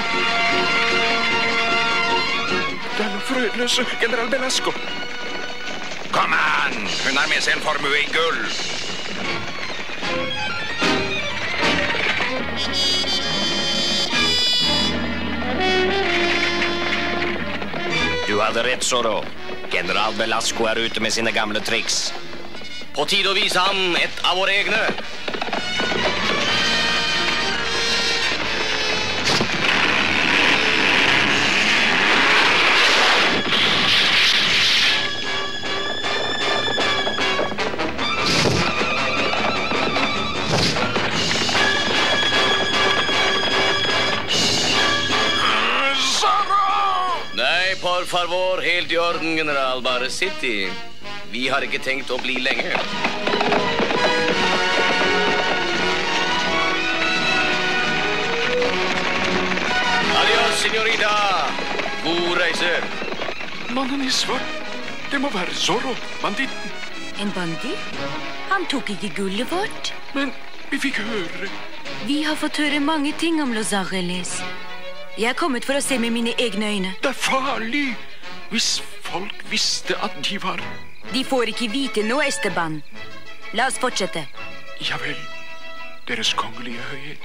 Den frødløse general Belasco. Kom an! Hun har med seg en formue i gull. Du hadde rett, Zorro. General Belasco er ute med sine gamle triks. På tide å vise ham et av våre egne. Por favor, helt i orden, general. Bare sitt i. Vi har ikke tenkt å bli lenge. Adios, señorita. God reise. Mannen i svart. Det må være Zorro, banditten. En banditt? Han tok ikke gullet vårt. Men vi fikk høre. Vi har fått høre mange ting om Los Angeles. Jeg er kommet for å se med mine egne øyne. Det er farlig hvis folk visste at de var... De får ikke vite noe, Esteban. La oss fortsette. Ja vel, deres kongelige høyhet.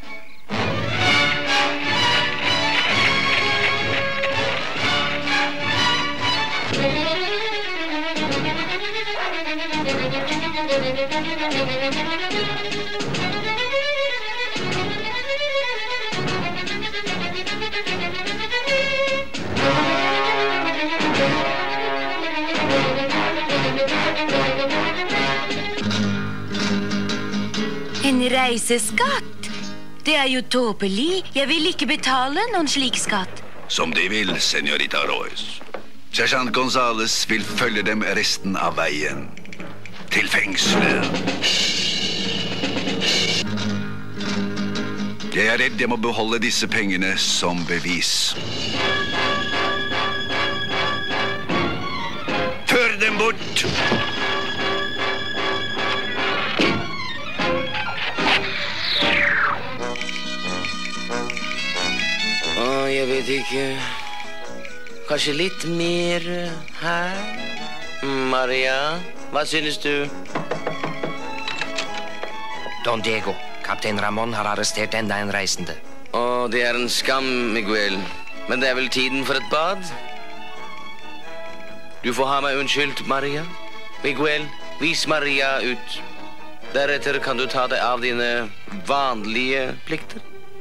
En reiseskatt? Det er jo tåpelig. Jeg vil ikke betale noen slik skatt. Som de vil, señorita Royce. Sergeant Gonzales vil følge dem resten av veien. Til fengslet. Jeg er redd jeg må beholde disse pengene som bevis. Før dem bort! Jeg vet ikke. Kanskje litt mer her? Maria, hva synes du? Don Diego, kaptein Ramon har arrestert enda en reisende. Det er en skam, Miguel. Men det er vel tiden for et bad? Du får ha meg unnskyldt, Maria. Miguel, vis Maria ut. Deretter kan du ta deg av dine vanlige plikter.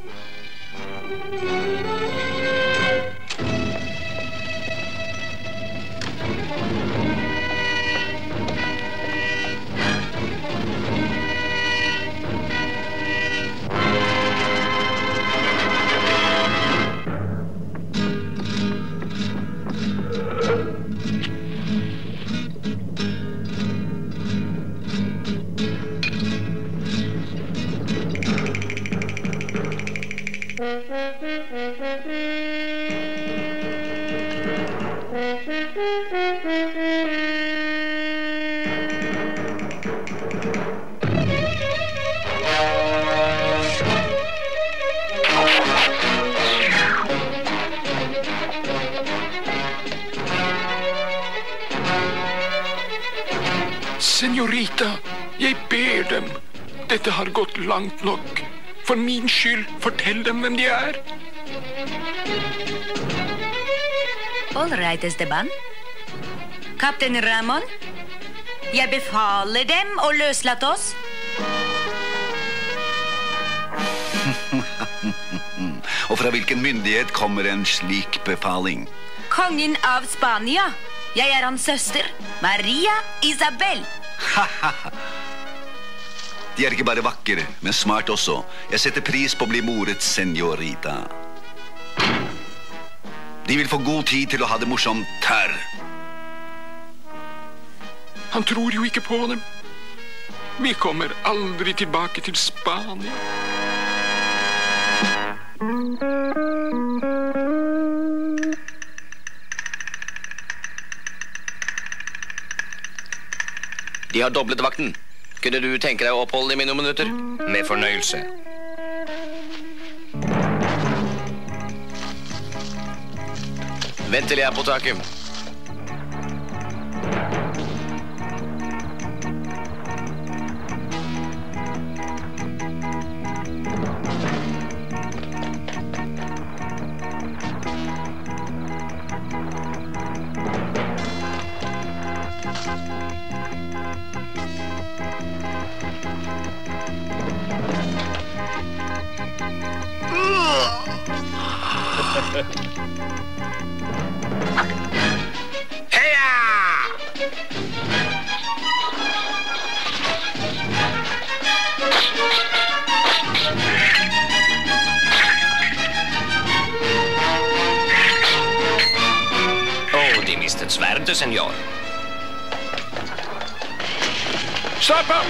Señorita, jeg ber dem. Dette har gått langt nok. For min skyld, fortell dem hvem de er. All right, Esteban. Kaptein Ramon, jeg befaler dem å løslate oss. Og fra hvilken myndighet kommer en slik befaling? Kongen av Spania. Jeg er hans søster, Maria Isabel. De er ikke bare vakre, men smart også. Jeg setter pris på å bli morets señorita. De vil få god tid til å ha det morsomt her. Han tror jo ikke på dem. Vi kommer aldri tilbake til Spania. De har doblet vakten. Kunne du tenke deg å oppholde dem i noen minutter? Med fornøyelse. Vent til jeg er på taket. De mistet sverdet, senor. Slapp av!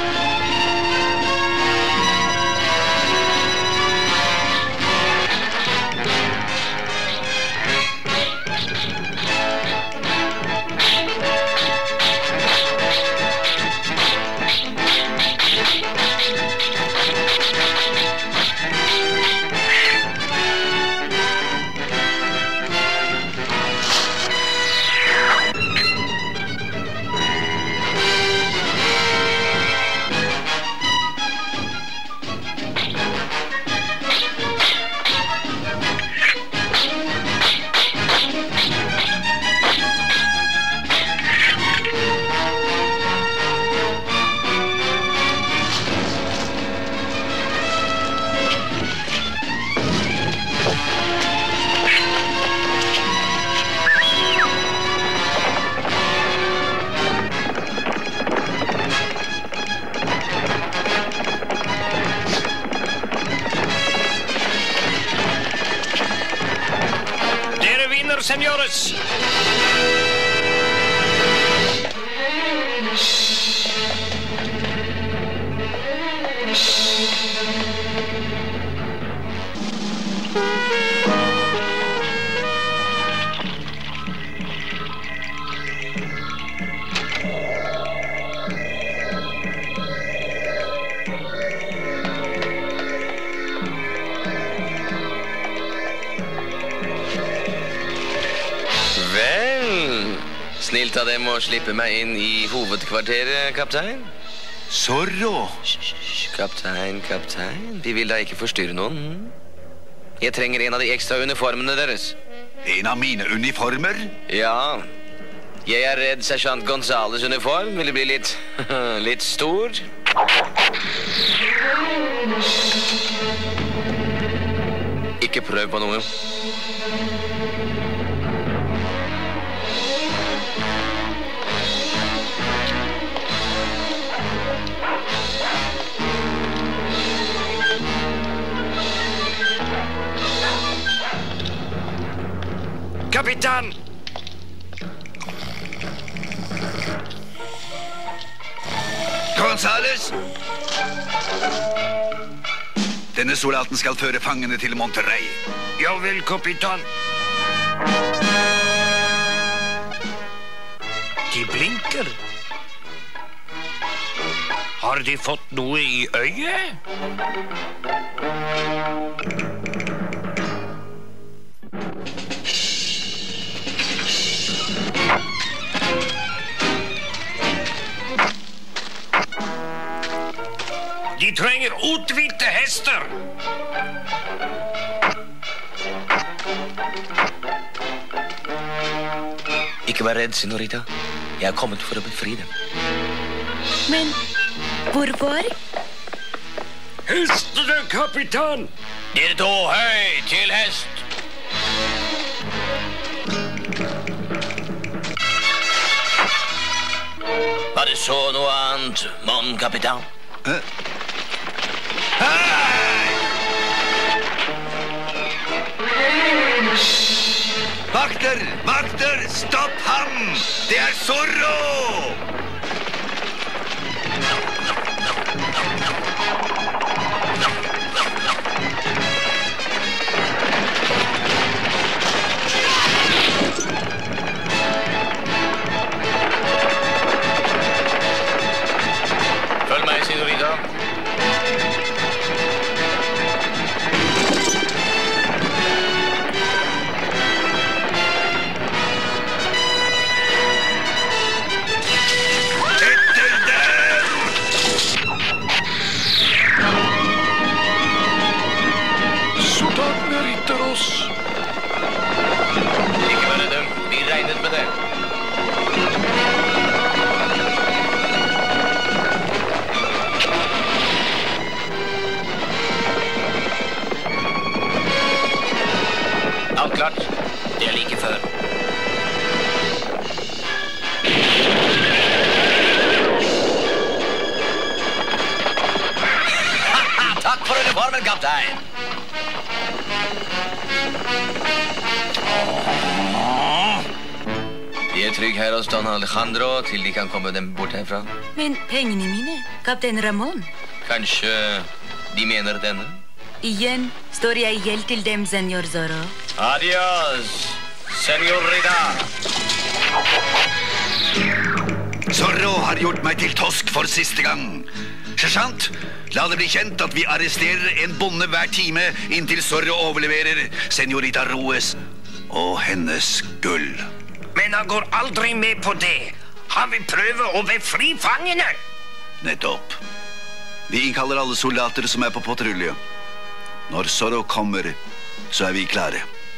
Senores! Snilt av dem å slippe meg inn i hovedkvarteret, kaptein. Zorro. Kaptein. Vi vil da ikke forstyrre noen. Jeg trenger en av de ekstra uniformene deres. En av mine uniformer? Ja. Jeg er redd sersjant Gonzales uniform ville bli litt stor. Ikke prøv på noe. Kapitan! Gonzales! Denne soldaten skal føre fangene til Monterrey. Ja vel, kapitan. De blinker. Har de fått noe i øyet? De trenger uthvite hester. Ikke vær redd, senorita. Jeg er kommet for å befri dem. Men hvorfor? Hestene, kapitan! Dere to, høy til hest! Var det så noe annet, mon kapitan? Vakter! Stopp ham! Det er Zorro! Følg meg, senorita. Farvel, kaptein. De trygg her hos Don Alejandro til de kan komme dem bort herfra. Men pengene mine, kaptein Ramon. Kanskje de mener denne? Igjen står jeg i gjeld til dem, senor Zorro. Adios, senorita. Zorro har gjort meg til tosk for siste gang. Sersjant, la det bli kjent at vi arresterer en bonde hver time inntil Zorro overleverer senorita Roes og hennes gull. Men han går aldri med på det. Han vil prøve å befri fangene. Nettopp. Vi innkaller alle soldater som er på patrulje. Når Zorro kommer, så er vi klare.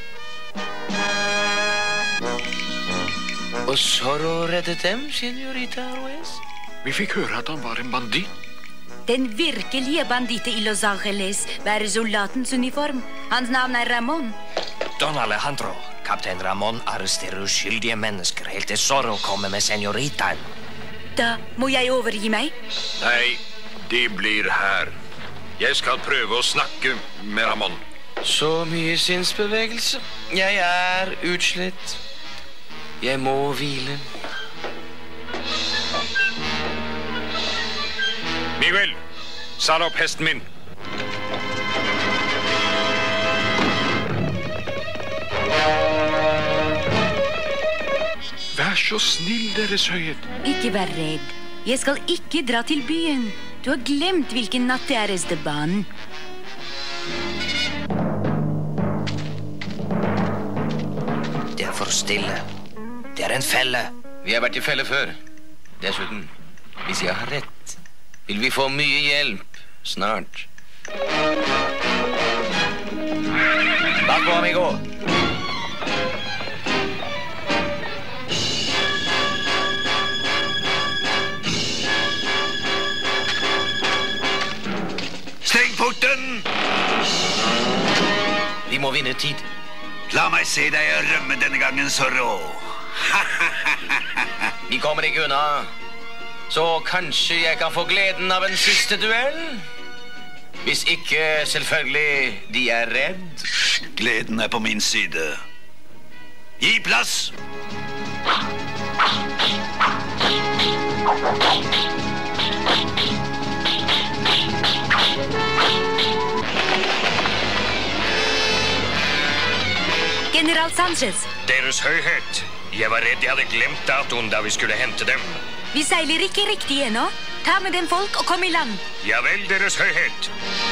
Og Zorro reddet dem, senorita Ruiz? Vi fikk høre at han var en banditt. Den virkelige banditte i Los Angeles bærer soldatens uniform. Hans navn er Ramon. Don Alejandro, kaptein Ramon arresterer uskyldige mennesker helt til Zorro kommer med senoritaen. Da må jeg overgi meg. Nei, de blir her. Jeg skal prøve å snakke med Ramon. Så mye sinnsbevegelse. Jeg er utslitt. Jeg må hvile. Miguel, sal opp hesten min. Vær så snill, Deres Høyhet. Ikke vær redd. Jeg skal ikke dra til byen. Du har glemt hvilken natt det er, Esteban. Det er for stille. Det er en felle. Vi har vært i felle før. Dessuten, hvis jeg har rett, vil vi få mye hjelp snart. Bakpå, amigo. Steng porten! Vi må vinne tid. La meg se deg rømme denne gangen, Zorro. Vi kommer ikke unna. Så kanskje jeg kan få gleden av en siste duell? Hvis ikke, selvfølgelig, de er redd. Gleden er på min side. Gi plass! General Sanchez, Deres Høyhet, jeg var redd jeg hadde glemt datoen da vi skulle hente dem. vi seiler ikke riktig ennå. Ta med dem folk og kom i land. Ja vel, Deres Høyhet.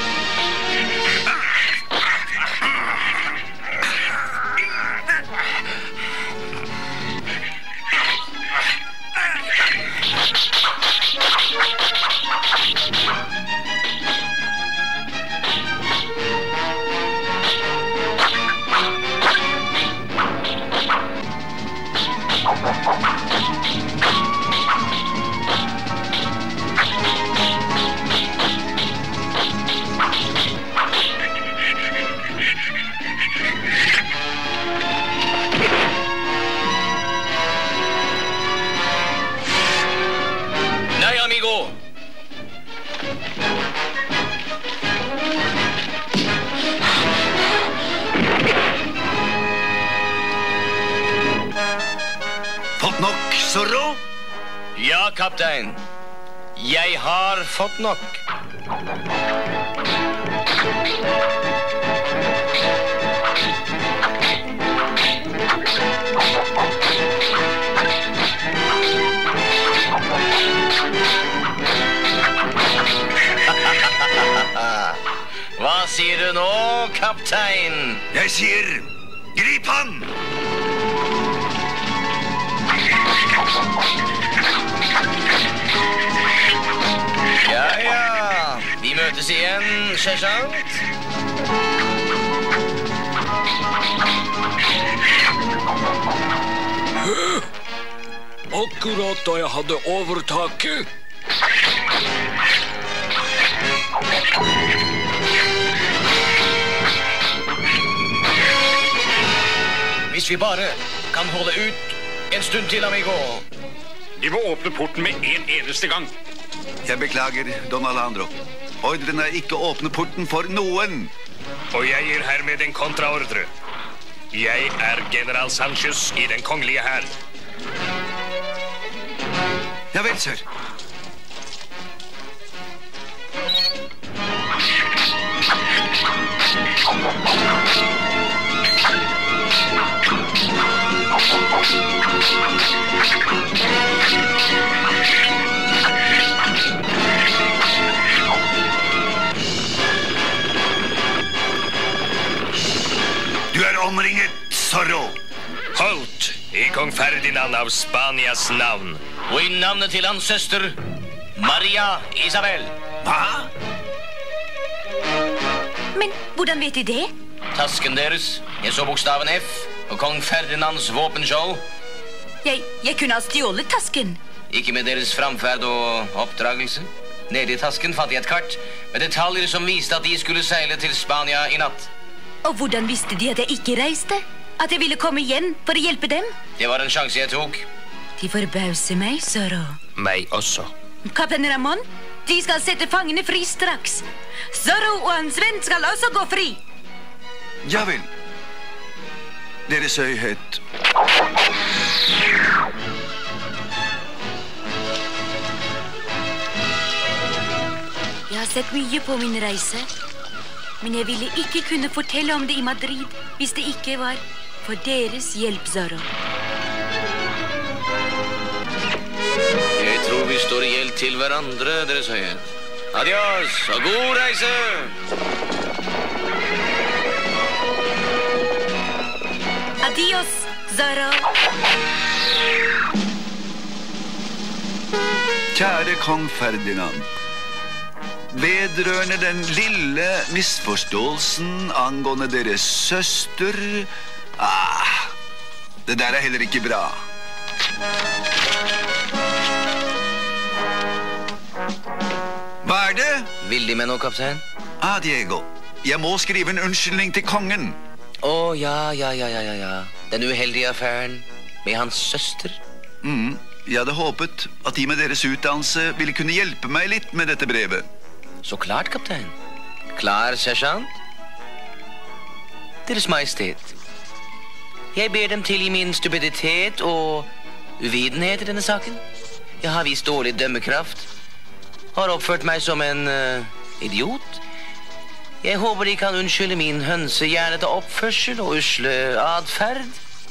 Nei, amigo. Fått nok, Zorro? Ja, kaptein. Jeg har fått nok. Hva sier du nå, kaptein? Jeg sier, grip han! Ja, ja. Vi møtes igjen, sersjant. Akkurat da jeg hadde overtaket. Hvis vi bare kan holde ut en stund til, amigo. De må åpne porten med en eneste gang. Jeg beklager, Don Alejandro. Ordren er ikke å åpne porten for noen. Og jeg gir hermed en kontraordre. Jeg er general Sanchez i den kongelige hær. Ja vel, sir. Du er omringet, Zorro. Halt! I kong Ferdinand av Spanias navn. Og i navnet til hans søster, Maria Isabel. Hva? Men hvordan vet de det? Tasken deres. Jeg så bokstaven F og kong Ferdinands våpenskjold. Jeg kunne ha stjålet tasken. Ikke med deres framferd og oppdragelse. Nede i tasken fant jeg et kart med detaljer som viste at de skulle seile til Spania i natt. Og hvordan visste de at jeg ikke reiste? At jeg ville komme igjen for å hjelpe dem? Det var en sjanse jeg tok. De forbauser meg, Zorro. Meg også. Kaptein Ramon, de skal sette fangene fri straks. Zorro og hans venn skal også gå fri. Ja vel. Deres høyhet. Jeg har sett mye på min reise, men jeg ville ikke kunne fortelle om det i Madrid hvis det ikke var for deres hjelp, Zorro. Jeg tror vi står i gjeld til hverandre, deres høyhet. Adios og god reise! Adios, Zorro. Kjære kong Ferdinand. Vedrørende den lille misforståelsen angående deres søster... det der er heller ikke bra. Hva er det? Vil De med noe, kaptein? Diego. Jeg må skrive en unnskyldning til kongen. Ja. Den uheldige affæren med hans søster. Jeg hadde håpet at de med deres utdannelse ville kunne hjelpe meg litt med dette brevet. Så klart, kaptein. Klar, sersjant? Deres Majestet. Jeg ber dem tilgi min stupiditet og uvitenhet i denne saken. Jeg har vist dårlig dømmekraft. Har oppført meg som en idiot. Jeg håper de kan unnskylde min hønsehjernete oppførsel og usle adferd.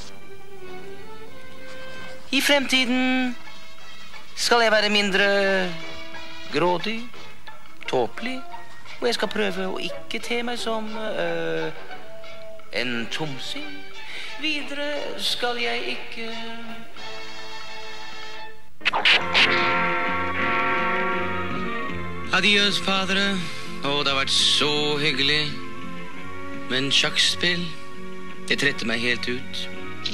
I fremtiden skal jeg være mindre grådig, tåpelig, og jeg skal prøve å ikke te meg som en tomsing. Videre skal jeg ikke... Adios, fadre. Det har vært så hyggelig. Men sjakkspill, det tretter meg helt ut.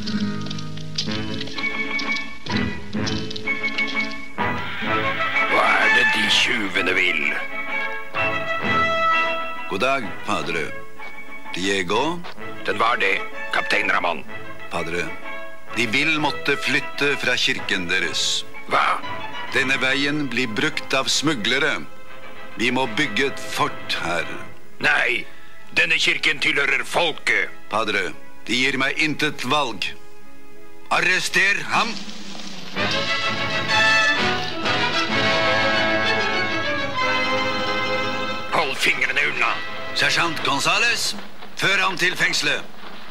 Hva er det de tjuvene vil? God dag, padre. Diego? Den var det, kaptein Ramon. Padre, de vil måtte flytte fra kirken deres. Hva? Denne veien blir brukt av smuglere. Vi må bygge et fort her. Nei, denne kirken tilhører folket. Padre, de gir meg intet valg. Arrester ham! Hold fingrene unna. Sersjant Gonzales, før ham til fengselet.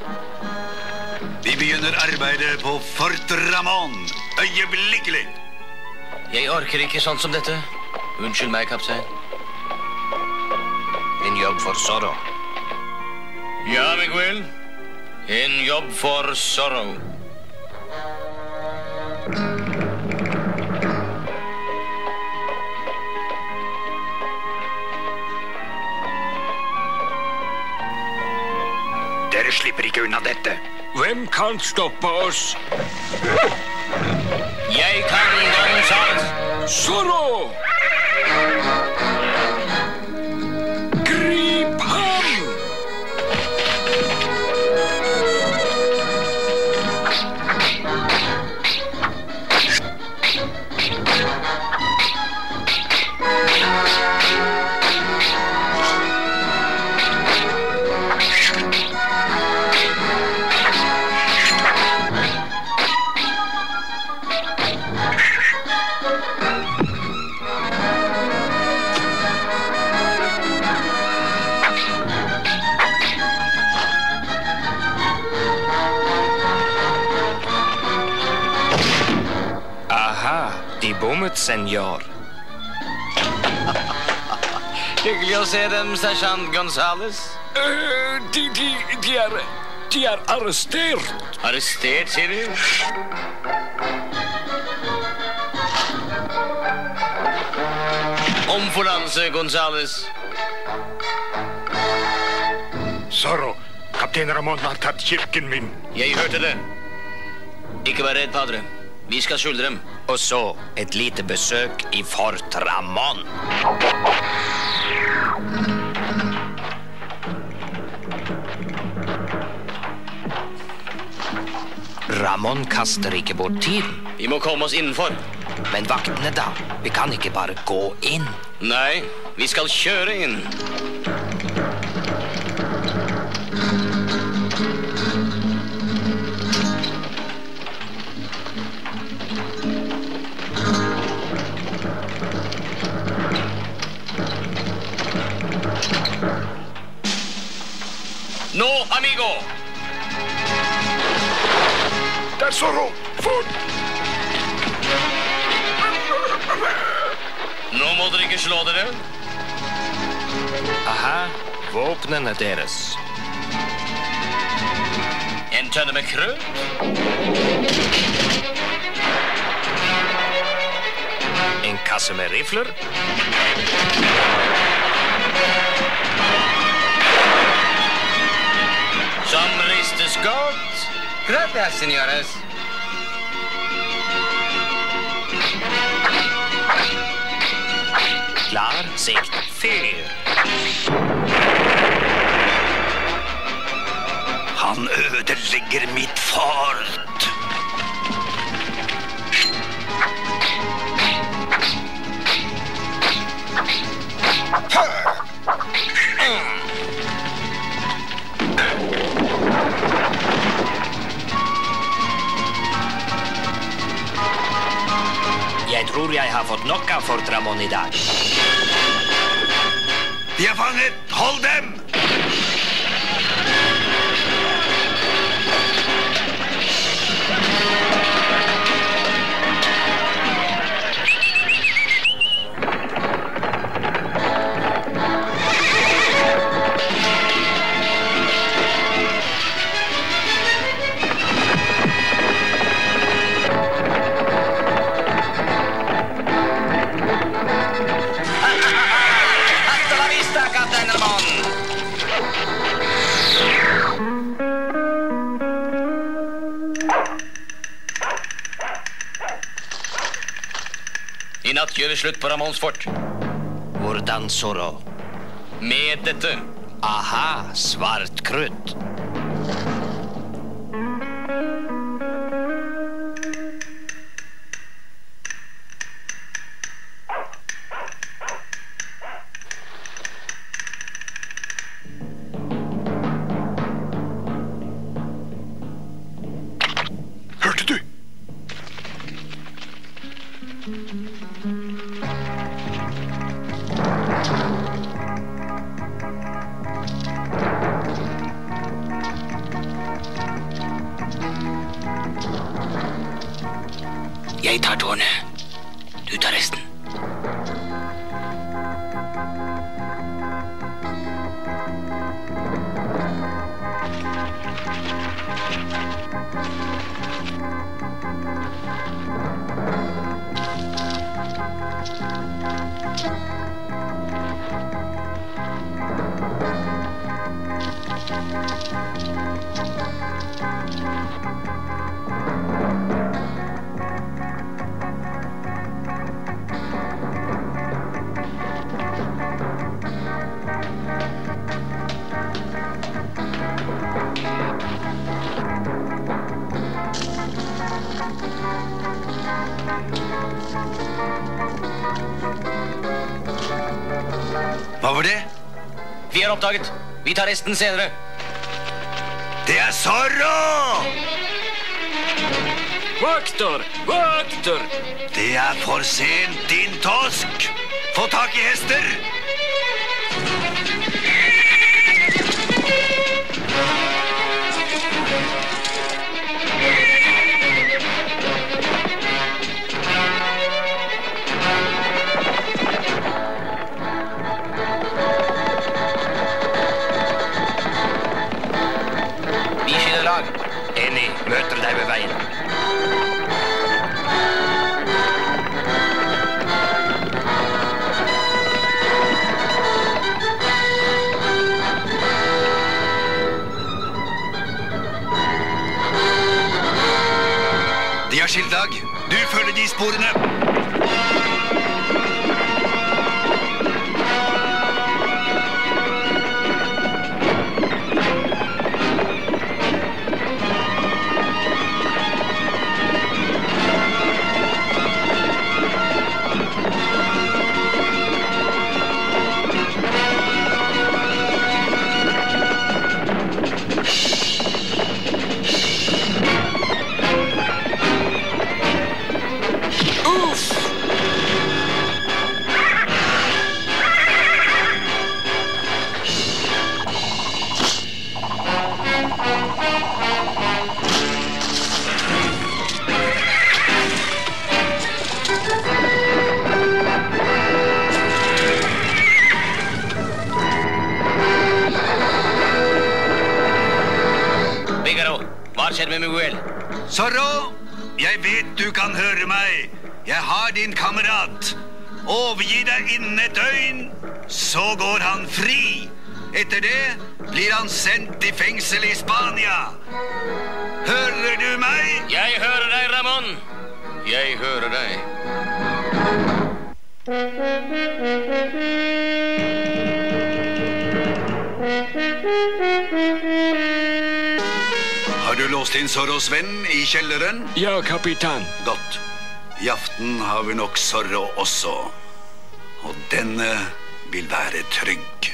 Vi begynner arbeidet på Fort Ramon. Øyeblikkelig. Jeg orker ikke sånt som dette. Unnskyld meg, kaptein. En jobb for Zorro. Ja, Miguel. En jobb for Zorro. Dere slipper ikke unna dette. Hvem kan stoppe oss? Jeg kan, Gonzales. Zorro! Grip ham! kommet, senor. Hyggelig å se dem, sersjant Gonzales. De er arrestert. Arrestert, sier du? Omforlatelse, Gonzales. Zorro, kaptein Ramon har tatt kirken min. Jeg hørte det. Ikke vær redd, padre. Vi skal skjule dem. Og så et lite besøk i Fort Ramon. Ramon kaster ikke bort tiden. Vi må komme oss innenfor. Men vaktene da? Vi kan ikke bare gå inn. Nei, vi skal kjøre inn. Nå, amigo! Der, Zorro! Fort! Nå må dere ikke slå dere. Aha, våpnene deres. En tønne med krøt. En kasse med rifler. Som ristes godt. Gracias, señores. Klar, sikt, fyr. Han ødelegger mitt fart. Jeg tror jeg har fått nok av Fort Ramon i dag. De er fanget! Hold dem! I natt gjør vi slutt på Ramons fort. Hvordan, Zorro? Med dette. Aha, svart krutt. Hørte du? Jeg tar tårnet. Du tar resten. Hva var det? Vi er oppdaget. Vi tar resten senere. Det er Zorro! Vakter! Vakter! Det er for sent, din tosk! Få tak i hester! lag. Enig, møter deg ved veien. De har skiltdag. Du følger de sporene. Hva skjedde med Miguel? Zorro, jeg vet du kan høre meg. Jeg har din kamerat. Overgi deg innen et døgn, så går han fri. Etter det blir han sendt i fengsel i Spania. Hører du meg? Jeg hører deg, Ramon. Jeg hører deg. Har du låst inn Zorros venn i kjelleren? Ja, kapitan. Godt. I aften har vi nok Zorro også. Og denne vil være trygg.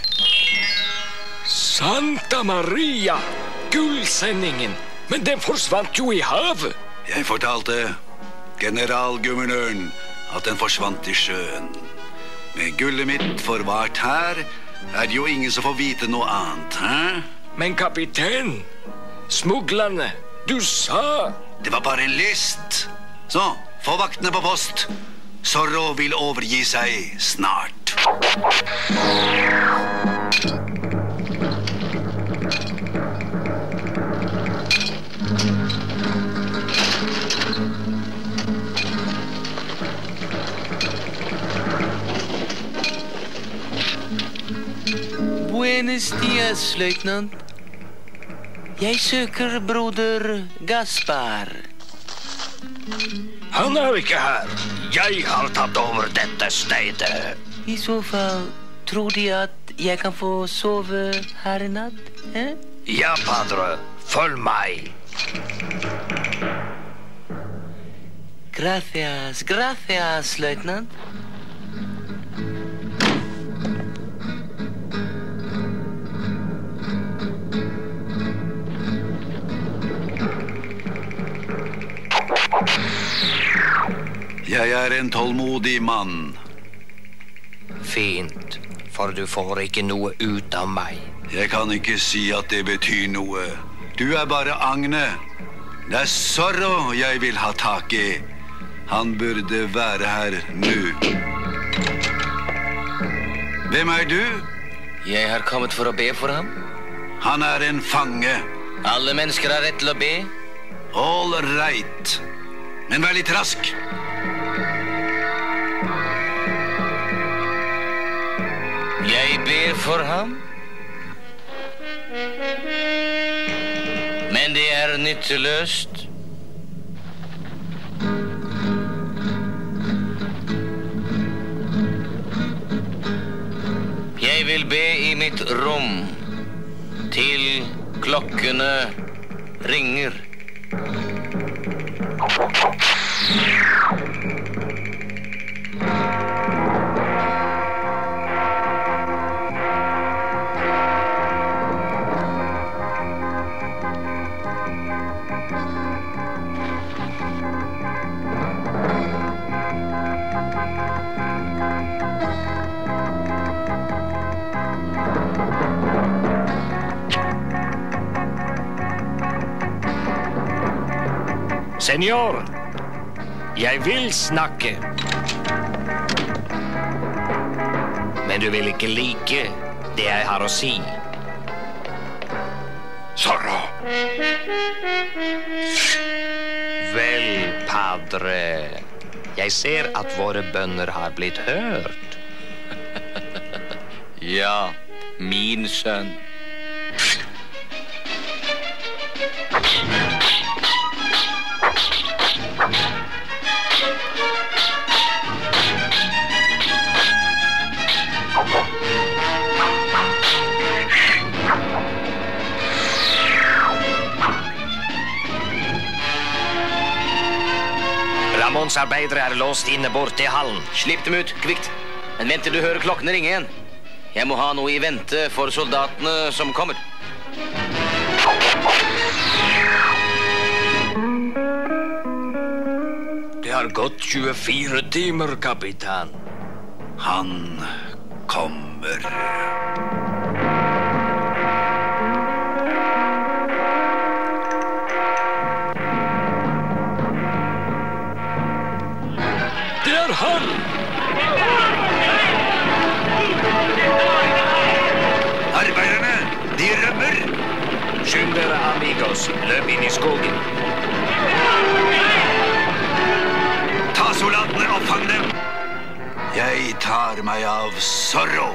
Santa Maria! Gullsendingen! Men den forsvant jo i havet. Jeg fortalte generalguvernøren at den forsvant i sjøen. Med gullet mitt forvart her, er det jo ingen som får vite noe annet, hæ? Men kapitein, smuglerne, du sa... Det var bare en list. Så, få vaktene på post. Zorro vil overgi seg snart. Buenos dias, løytnant. Jeg søker broder Gaspar. Han er ikke her. Jeg har tatt over dette stedet. I så fall tror de at jeg kan få sove her i natt? Eh? Ja, padre. Følg meg. Gracias, gracias, løytnant. Jeg er en tålmodig mann. Fint, for du får ikke noe ut av meg. Jeg kan ikke si at det betyr noe. Du er bare Agne. Det er Zorro jeg vil ha tak i. Han burde være her nå. Hvem er du? Jeg har kommet for å be for ham. Han er en fange. Alle mennesker har rett til å be. All right. Men vær litt rask. Jeg ber for ham. Men det er nytteløst. Jeg vil be i mitt rom til klokkene ringer. Senor, jeg vil snakke. Men du vil ikke like det jeg har å si. Zorro. Vel, padre. Jeg ser at våre bønner har blitt hørt. Ja, min sønn. Ramons arbeidere er låst inne borte i hallen. Slipp dem ut, kvikt. Men vent til du hører klokkene ringe igjen. Jeg må ha noe i vente for soldatene som kommer. Det har gått 24 timer, kapitan. Han kommer. Det er han! Arbeiderne, de rømmer. Skynd dere, amigos. Løp inn i skogen. Ta soldatene og fang dem. Jeg tar meg av Zorro.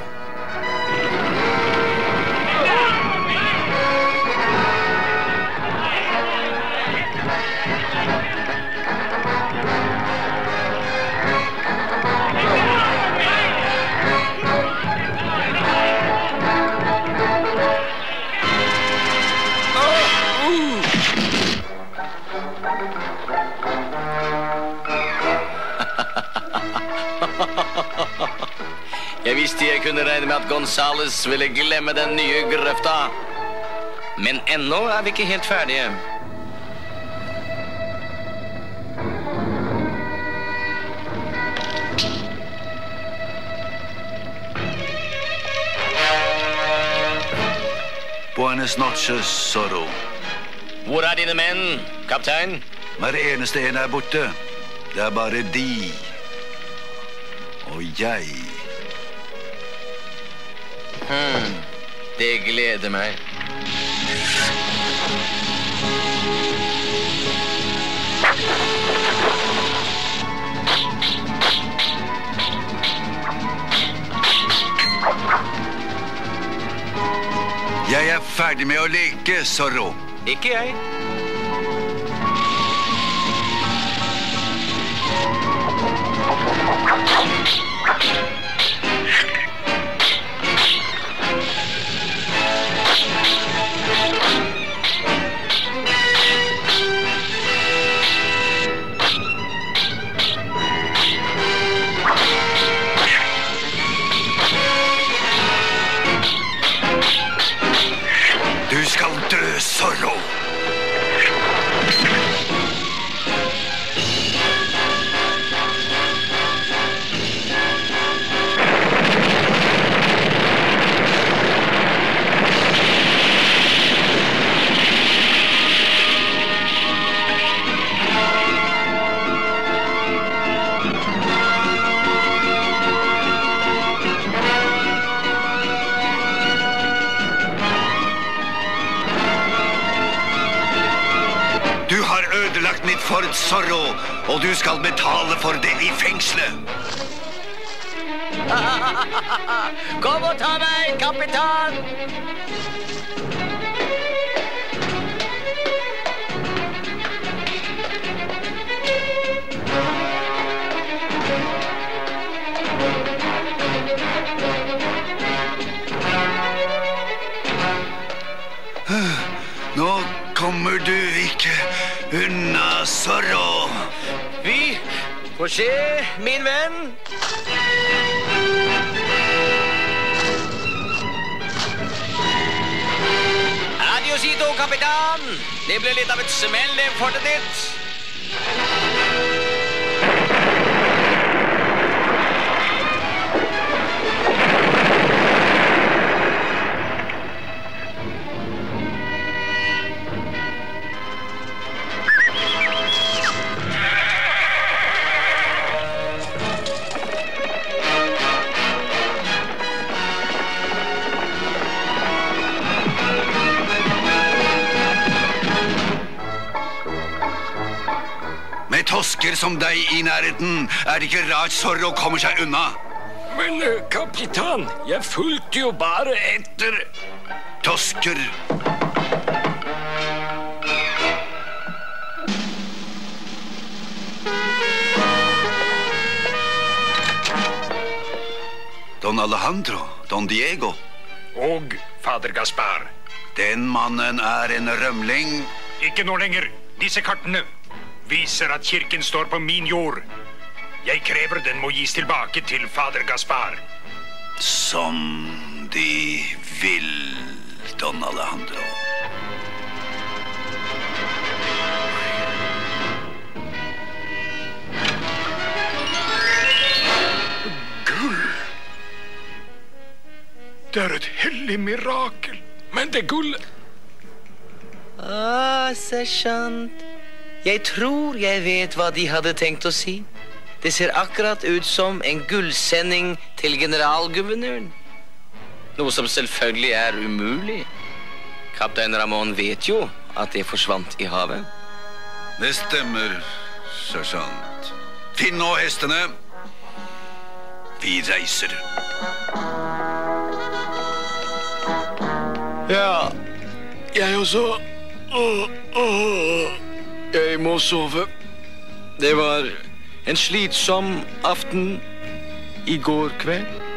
Jeg visste jeg kunne regne med at Gonzales ville glemme den nye grøfta. Men ennå er vi ikke helt ferdige. Buenas noches, Zorro. Hvor er dine menn, kaptein? Hver eneste en er borte. Det er bare de. Og jeg. Det gleder meg. Jeg er ferdig med å leke, Zorro. Ikke jeg. Du skal dø, Zorro. Du har ødelagt mitt fort, Zorro, og du skal betale for det i fengslet. Kom og ta meg, kapitan! Nå kommer du ikke unna, Zorro. Vi får se, min venn. Adiosito, kapitan. Det ble litt av et smell, det fortet ditt. som deg i nærheten, er det ikke rart Zorro kommer seg unna. Men kapitan, jeg fulgte jo bare etter... Tosker. Don Alejandro, Don Diego. Og fader Gaspar. Den mannen er en rømling. Ikke nå lenger. Disse kartene viser at kirken står på min jord. Jeg krever den må gis tilbake til fader Gaspar. Som de vil, Don Alejandro. Gull. Det er et hellig mirakel. Men det gullet... Sersjant. Jeg tror jeg vet hva de hadde tenkt å si. Det ser akkurat ut som en gullsending til generalguvernøren. Noe som selvfølgelig er umulig. Kaptein Ramon vet jo at det forsvant i havet. Det stemmer, sersjant. Finn nå hestene. Vi reiser. Ja, jeg også. Jeg må sove. Det var en slitsom aften i går kveld.